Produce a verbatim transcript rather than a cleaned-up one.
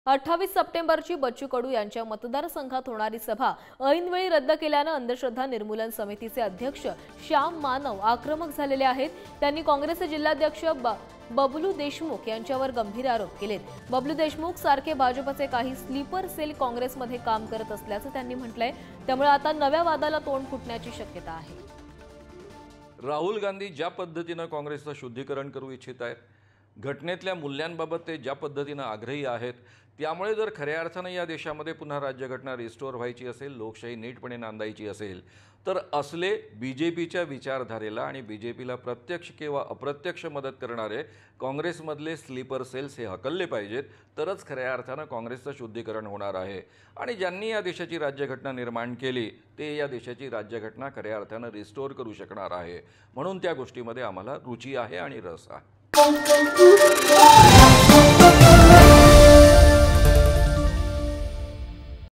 अठ्ठावीस सप्टेंबरची बच्चू कडू यांच्या मतदारसंघात होणारी सभा ऐनवेळी रद्द केल्याने अंधश्रद्धा निर्मूलन समितीचे अध्यक्ष श्याम मानव आक्रमक झालेले आहेत। त्यांनी काँग्रेसचे जिल्हाध्यक्ष बबलू देशमुख यांच्यावर गंभीर आरोप केलेत। बबलू देशमुख सारखे भाजपचे काही स्लीपर सेल काँग्रेसमध्ये काम करत असल्याचं त्यांनी म्हटलंय। त्यामुळे आता नव्या वादाला तोंड फुटण्याची शक्यता आहे। राहुल गांधी ज्या पद्धतीने काँग्रेसचं शुद्धीकरण करू इच्छित आहेत, घटनेतल्या मूल्यांबाबत ते ज्या पद्धतीने आग्रही आहेत, त्यामुळे जर खऱ्या अर्थाने या देशामध्ये पुन्हा राज्यघटना रिस्टोर व्हायची असेल, लोकशाही नीटपणे नांदायची असेल, तर असले बीजेपीच्या विचारधारेला आणि बीजेपीला प्रत्यक्ष किंवा अप्रत्यक्ष मदत करणारे काँग्रेसमधले स्लीपर सेल्स हे हकलले पाहिजेत, तरच खऱ्या अर्थाने काँग्रेसचं शुद्धीकरण होणार आहे। आणि ज्यांनी या देशाची राज्यघटना निर्माण केली ते या देशाची राज्यघटना खऱ्या अर्थाने रिस्टोर करू शकणार आहे। म्हणून त्या गोष्टीमध्ये आम्हाला रुची आहे आणि रस आहे।